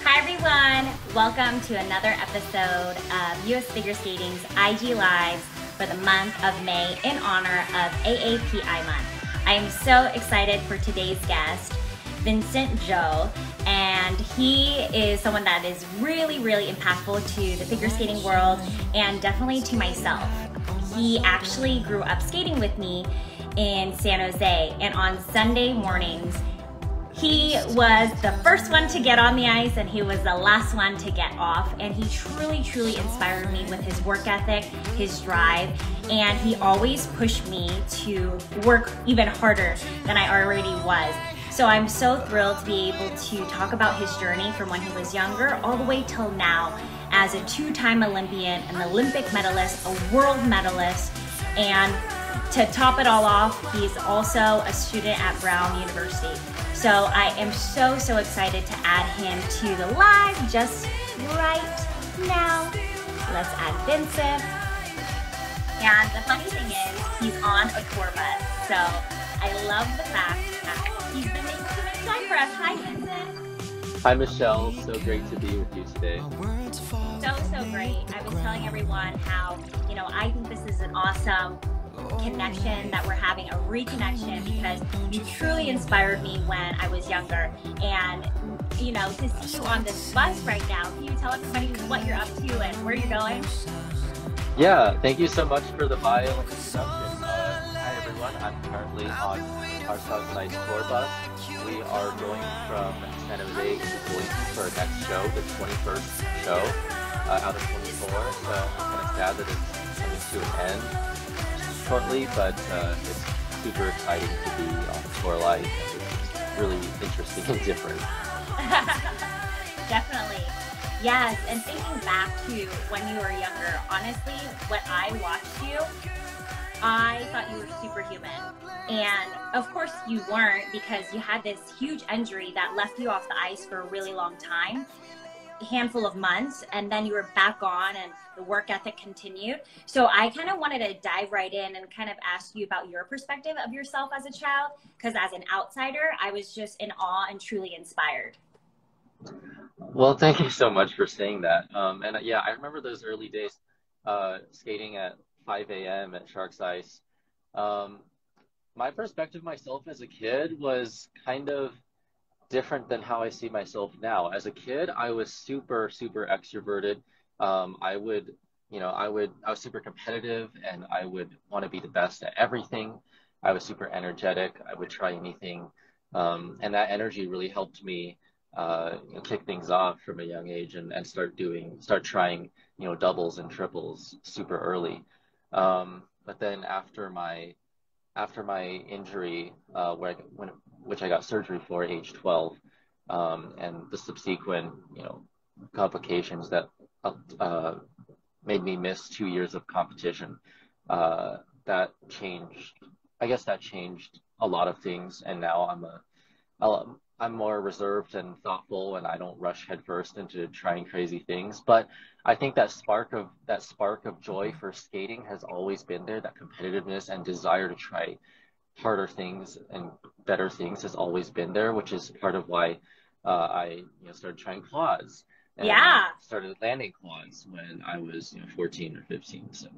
Hi everyone, welcome to another episode of US Figure Skating's IG Lives for the month of May in honor of AAPI month. I am so excited for today's guest, Vincent Zhou, and he is someone that is really impactful to the figure skating world and definitely to myself. He actually grew up skating with me in San Jose, and on Sunday mornings he was the first one to get on the ice and he was the last one to get off, and he truly inspired me with his work ethic, his drive, and he always pushed me to work even harder than I already was. So I'm so thrilled to be able to talk about his journey from when he was younger all the way till now as a two-time Olympian, an Olympic medalist, a world medalist, and to top it all off, he's also a student at Brown University. So I am so excited to add him to the live just right now. Let's add Vincent. And the funny thing is, he's on a tour bus. So I love the fact that he's been able to make time for us. Hi, Vincent. Hi, Michelle. So great to be with you today. So great. I was telling everyone how, I think this is an awesome connection that we're having, a reconnection, because you truly inspired me when I was younger. And to see you on this bus right now, can you tell everybody what you're up to and where you're going? Yeah, thank you so much for the bio and introduction. Hi everyone, I'm currently on our Southside tour bus. We are going from San Jose to Boise for our next show, the 21st show out of 24. So I'm kind of sad that it's coming to an end shortly, but it's super exciting to be on tour life, and it's really interesting and different. Definitely. Yes, and thinking back to when you were younger, honestly, when I watched you, I thought you were superhuman. And of course you weren't, because you had this huge injury that left you off the ice for a really long time, a handful of months, and then you were back on and the work ethic continued. So I kind of wanted to dive right in and kind of ask you about your perspective of yourself as a child, because as an outsider, I was just in awe and truly inspired. Well, thank you so much for saying that. And yeah, I remember those early days skating at 5 a.m. at Sharks Ice. My perspective of myself as a kid was kind of different than how I see myself now. As a kid, I was super extroverted. I was super competitive, and I would want to be the best at everything. I was super energetic. I would try anything. And that energy really helped me kick things off from a young age and start trying, doubles and triples super early. But then after my injury, which I got surgery for at age 12, and the subsequent, complications that made me miss 2 years of competition, that changed. I guess that changed a lot of things, and now I'm more reserved and thoughtful, and I don't rush headfirst into trying crazy things. But I think that spark of joy for skating has always been there. That competitiveness and desire to try harder things and better things has always been there, which is part of why I started trying quads and started landing quads when I was 14 or 15. So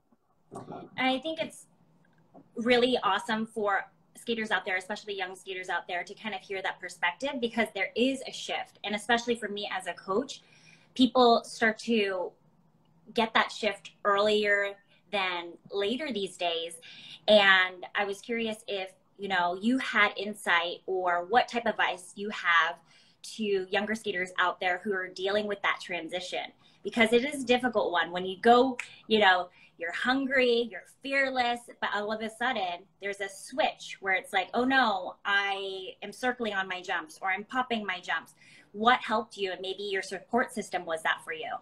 I think it's really awesome for skaters out there, especially young skaters out there, to kind of hear that perspective, because there is a shift. And especially for me as a coach, people start to get that shift earlier than later these days. And I was curious if, you had insight or what type of advice you have to younger skaters out there who are dealing with that transition, because it is a difficult one. When you go, you're hungry, you're fearless, but all of a sudden there's a switch where it's like, oh no, I am circling on my jumps, or I'm popping my jumps. What helped you? And maybe your support system was that for you.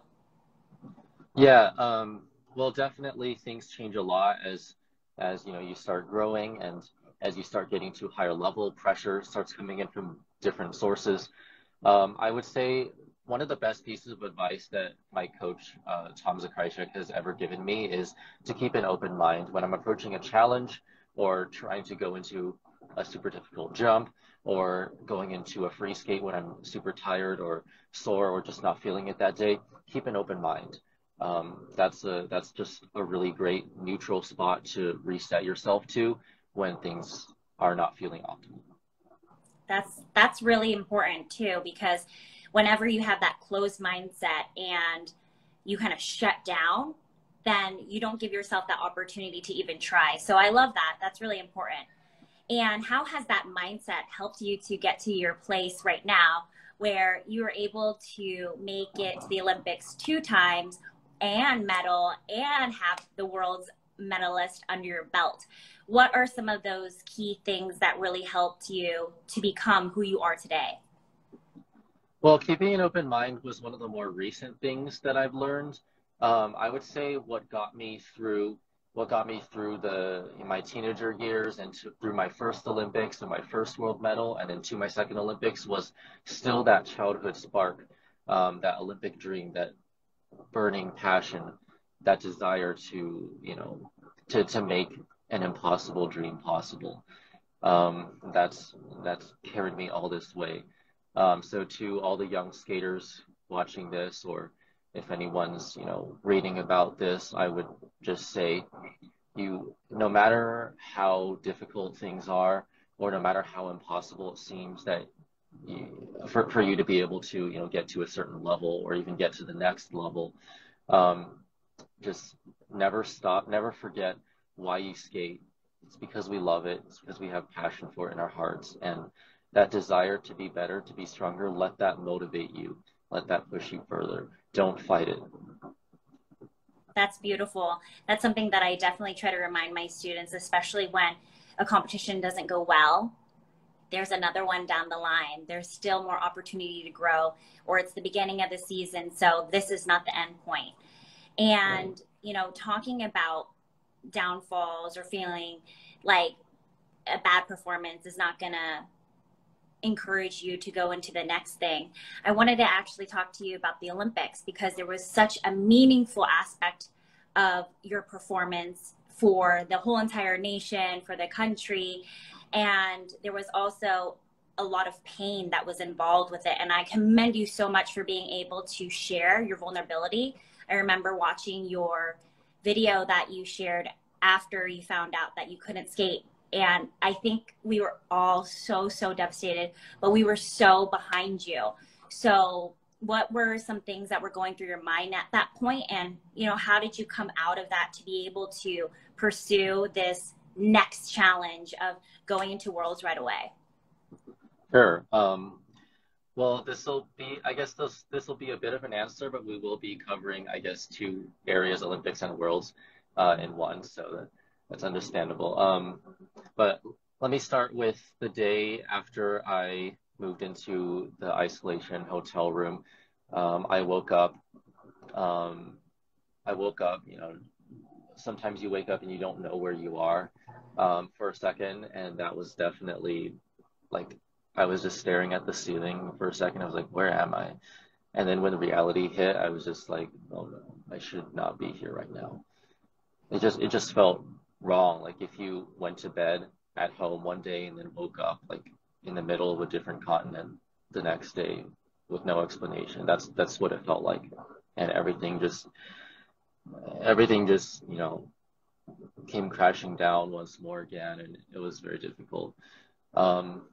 Yeah, well, definitely things change a lot as you start growing, and as you start getting to a higher level, pressure starts coming in from different sources. I would say one of the best pieces of advice that my coach, Tom Zakrajsek, has ever given me is to keep an open mind when I'm approaching a challenge or trying to go into a super difficult jump. or going into a free skate when I'm super tired or sore or just not feeling it that day, keep an open mind. That's just a really great neutral spot to reset yourself to when things are not feeling optimal. That's really important too, because whenever you have that closed mindset and you kind of shut down, then you don't give yourself that opportunity to even try. So I love that. That's really important. And how has that mindset helped you to get to your place right now where you are able to make it to the Olympics 2 times and medal and have the world's medalist under your belt? What are some of those key things that really helped you to become who you are today? Well, keeping an open mind was one of the more recent things that I've learned. I would say what got me through my teenager years and through my first Olympics and my first world medal and into my second Olympics was still that childhood spark, that Olympic dream, that burning passion, that desire to, to make an impossible dream possible. That's carried me all this way. So to all the young skaters watching this, or if anyone's, reading about this, I would just say no matter how difficult things are, or no matter how impossible it seems that for you to be able to, get to a certain level or even get to the next level, um, just never stop, never forget why you skate. It's because we love it. It's because we have passion for it in our hearts. And that desire to be better, to be stronger, let that motivate you. Let that push you further. Don't fight it. That's beautiful. That's something that I definitely try to remind my students, especially when a competition doesn't go well. There's another one down the line. There's still more opportunity to grow, or it's the beginning of the season. So this is not the end point. And, talking about downfalls or feeling like a bad performance is not going to encourage you to go into the next thing. I wanted to actually talk to you about the Olympics because there was such a meaningful aspect of your performance for the whole entire nation, for the country. And there was also a lot of pain that was involved with it. And I commend you so much for being able to share your vulnerability. I remember watching your video that you shared after you found out that you couldn't skate. And I think we were all so, so devastated, but we were so behind you. So what were some things that were going through your mind at that point? And, how did you come out of that to be able to pursue this next challenge of going into Worlds right away? Sure. Well, I guess this will be a bit of an answer, but we will be covering, I guess, two areas, Olympics and Worlds, in one. So that's understandable. But let me start with the day after I moved into the isolation hotel room. I woke up. Sometimes you wake up and you don't know where you are, for a second, and that was definitely like I was just staring at the ceiling for a second. I was like, where am I? And then when the reality hit, I was just like, oh no, I should not be here right now. It just felt wrong. Like if you went to bed at home one day and then woke up like in the middle of a different continent the next day with no explanation. That's what it felt like. And everything just, came crashing down once more again, and it was very difficult. Um,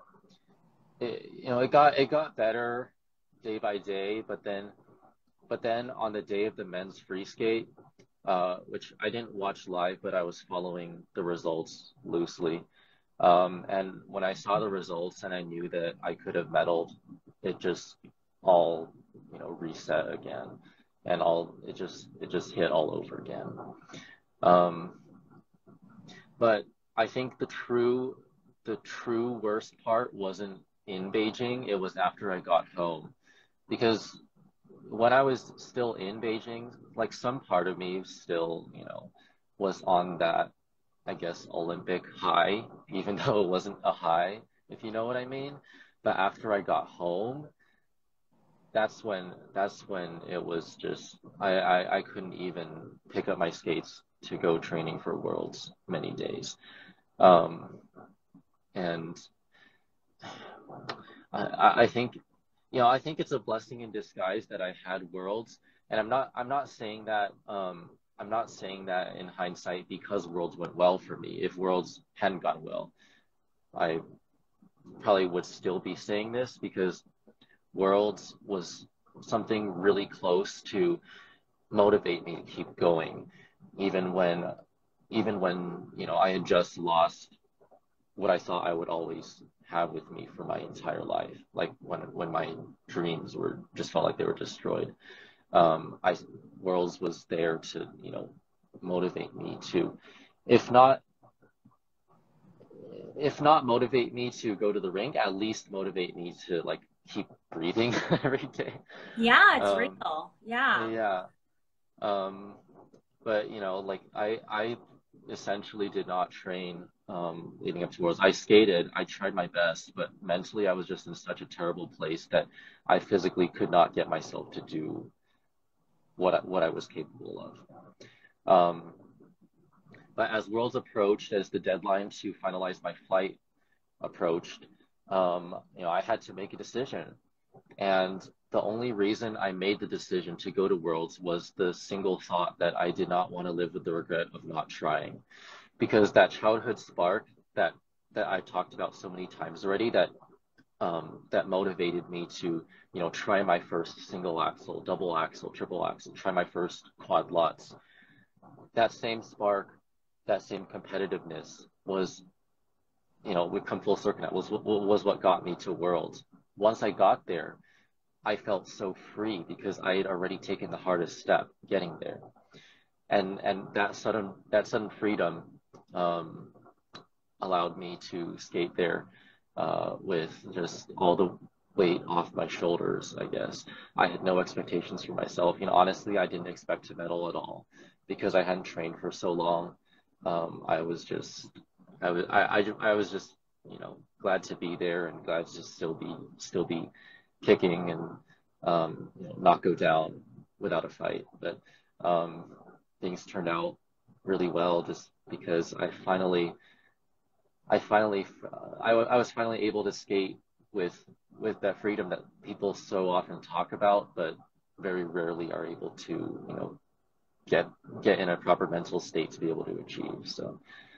it got better day by day, but then on the day of the men's free skate, which I didn't watch live, but I was following the results loosely. And when I saw the results and I knew that I could have medaled, it just all, reset again, and it just hit all over again. Um, but I think the true worst part wasn't in Beijing. It was after I got home, because when I was still in Beijing, like some part of me still, was on that, I guess, Olympic high, even though it wasn't a high, if you know what I mean. But after I got home, that's when it was just I couldn't even pick up my skates to go training for Worlds many days. Um, and I think, I think it's a blessing in disguise that I had Worlds, and I'm not saying that, I'm not saying that in hindsight because Worlds went well for me. If Worlds hadn't gone well, I probably would still be saying this because Worlds was something really close to motivate me to keep going, even when, I had just lost what I thought I would always have with me for my entire life. Like when my dreams were just felt like they were destroyed. I Worlds was there to, motivate me to, if not motivate me to go to the rink, at least motivate me to like keep breathing every day. Yeah, it's Um, real. Yeah. yeah. Um, but like I essentially did not train leading up to Worlds. I skated, I tried my best, but mentally I was just in such a terrible place that I physically could not get myself to do what I was capable of. But as Worlds approached, as the deadline to finalize my flight approached, I had to make a decision. And the only reason I made the decision to go to Worlds was the single thought that I did not want to live with the regret of not trying. Because that childhood spark that I talked about so many times already, that motivated me to, try my first single axle, double axle, triple axle, try my first quad lutz. That same spark, that same competitiveness was, we come full circle. That was what got me to Worlds. Once I got there, I felt so free because I had already taken the hardest step getting there, and that sudden freedom um, allowed me to skate there with just all the weight off my shoulders. I guess I had no expectations for myself. Honestly, I didn't expect to medal at all because I hadn't trained for so long. I was just I was just glad to be there and glad to still be kicking and not go down without a fight. But um, things turned out really well just because I was finally able to skate with that freedom that people so often talk about, but very rarely are able to, get in a proper mental state to be able to achieve. So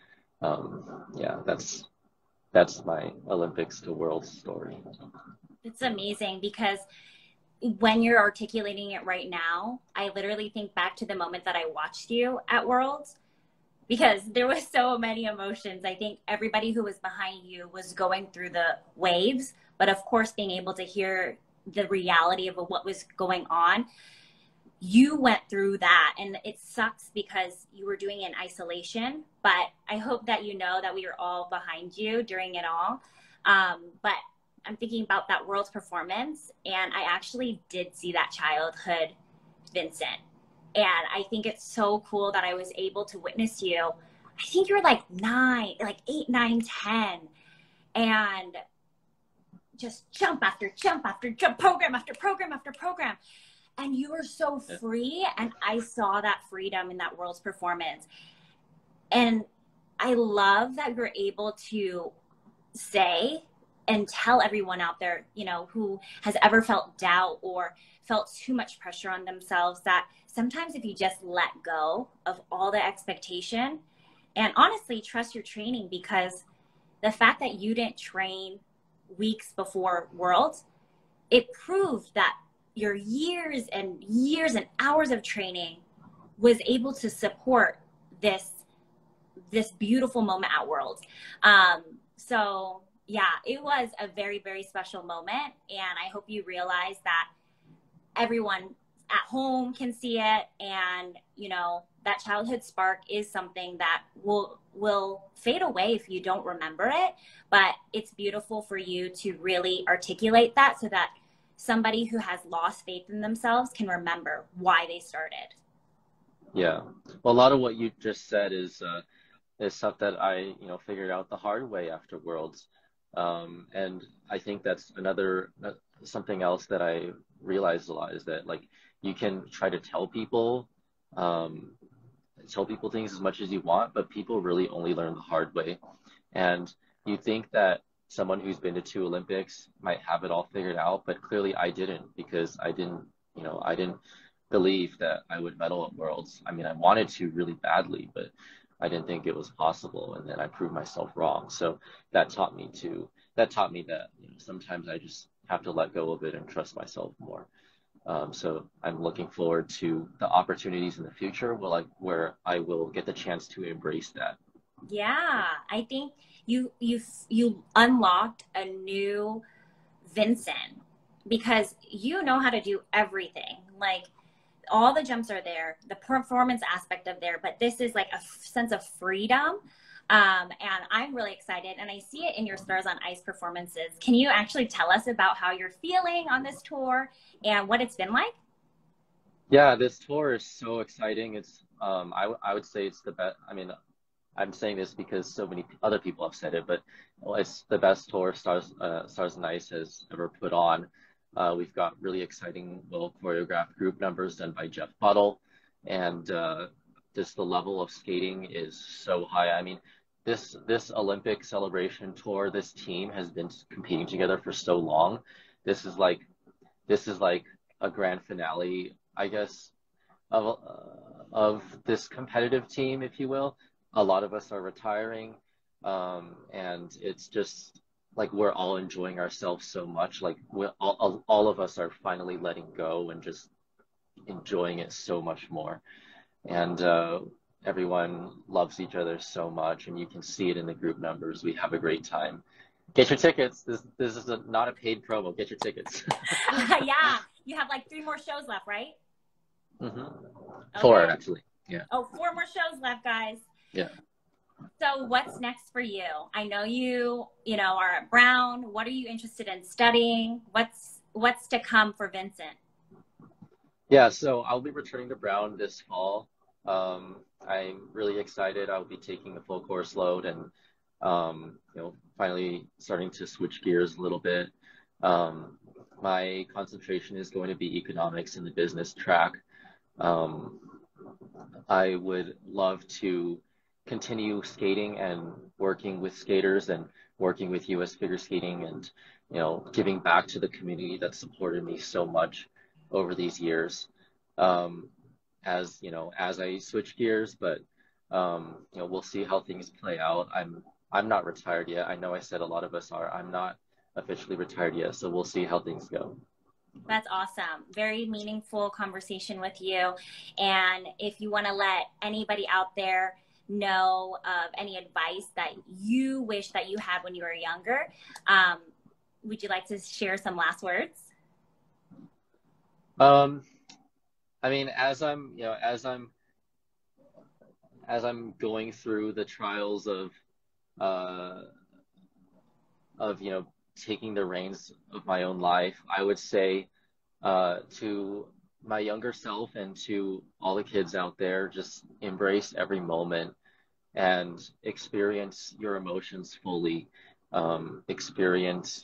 yeah, that's my Olympics to Worlds story. It's amazing because when you're articulating it right now, I literally think back to the moment that I watched you at Worlds because there was so many emotions. I think everybody who was behind you was going through the waves, but of course being able to hear the reality of what was going on, you went through that, and it sucks because you were doing it in isolation, but I hope that you know that we were all behind you during it all. But I'm thinking about that World's performance, and I actually did see that childhood Vincent, and I think it's so cool that I was able to witness you. I think you're like 9, like 8, 9, 10, and just jump after jump after jump, program after program after program, and you were so free, and I saw that freedom in that World's performance. And I love that you're able to say and tell everyone out there, who has ever felt doubt or felt too much pressure on themselves, that sometimes if you just let go of all the expectation and honestly trust your training, because the fact that you didn't train weeks before Worlds, it proved that your years and hours of training was able to support this beautiful moment at Worlds. So yeah, it was a very, very special moment, and I hope you realize that everyone at home can see it, and that childhood spark is something that will fade away if you don't remember it, but it's beautiful for you to really articulate that so that somebody who has lost faith in themselves can remember why they started. Yeah. Well, a lot of what you just said is stuff that I, figured out the hard way after Worlds. And I think that's something else that I realized a lot is that like you can try to um, tell people things as much as you want, but people really only learn the hard way. And you think that someone who's been to two Olympics might have it all figured out, but clearly I didn't because I didn't believe that I would medal at Worlds. I mean, I wanted to really badly, but I didn't think it was possible, and then I proved myself wrong. So that taught me that sometimes I just have to let go of it and trust myself more. So I'm looking forward to the opportunities in the future where I will get the chance to embrace that. Yeah, I think you unlocked a new Vincent because you know how to do everything. Like all the jumps are there, the performance aspect of there, but this is like a sense of freedom. And I'm really excited, and I see it in your Stars on Ice performances. Can you actually tell us about how you're feeling on this tour and what it's been like? Yeah, this tour is so exciting. I would say it's the best. I mean, I'm saying this because so many other people have said it, but it's the best tour Stars and Ice has ever put on. We've got really exciting, well choreographed group numbers done by Jeff Buttle, and just the level of skating is so high. I mean, this Olympic celebration tour, this team has been competing together for so long. This is like this is like a grand finale, I guess, of this competitive team, if you will. A lot of us are retiring, and it's just like we're all enjoying ourselves so much. Like all of us are finally letting go and just enjoying it so much more. And everyone loves each other so much, and you can see it in the group numbers. We have a great time. Get your tickets. This is not a paid promo. Get your tickets. Yeah, you have like 3 more shows left, right? hmm Okay. 4 actually. Yeah. Oh, 4 more shows left, guys. Yeah. So what's next for you? I know are at Brown. What are you interested in studying? What's to come for Vincent? Yeah, so I'll be returning to Brown this fall. I'm really excited. I'll be taking the full course load and finally starting to switch gears a little bit. My concentration is going to be economics in the business track. Um, I would love to continue skating and working with skaters and working with US Figure Skating and, giving back to the community that supported me so much over these years. Um, as I switch gears, but we'll see how things play out. I'm not retired yet. I know I said a lot of us are. I'm not officially retired yet, so we'll see how things go. That's awesome. Very meaningful conversation with you. And if you want to let anybody out there know of any advice that you wish that you had when you were younger, would you like to share some last words? Um, I mean, as I'm going through the trials uh, of taking the reins of my own life, I would say to my younger self and to all the kids out there, just embrace every moment and experience your emotions fully. Experience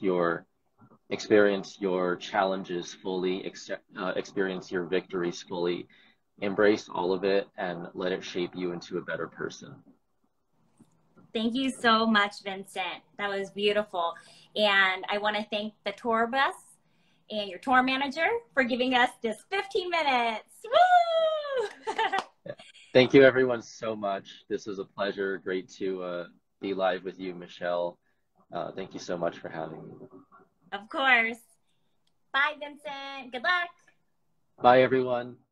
your challenges fully. Experience your victories fully. Embrace all of it and let it shape you into a better person. Thank you so much, Vincent. That was beautiful. And I want to thank the tour bus and your tour manager for giving us this 15 minutes. Woo! Thank you, everyone, so much. This was a pleasure. Great to be live with you, Michelle. Thank you so much for having me. Of course. Bye, Vincent. Good luck. Bye, everyone.